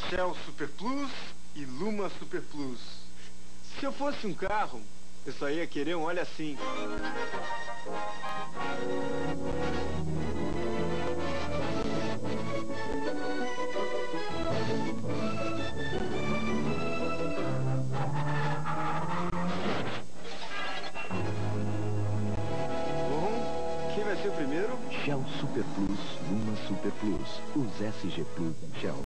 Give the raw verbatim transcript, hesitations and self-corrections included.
Shell Super Plus e Luma Super Plus. Se eu fosse um carro, eu só ia querer um óleo assim. Bom, quem vai ser o primeiro? Shell Super Plus, Luma Super Plus. Os S G Plus Shell.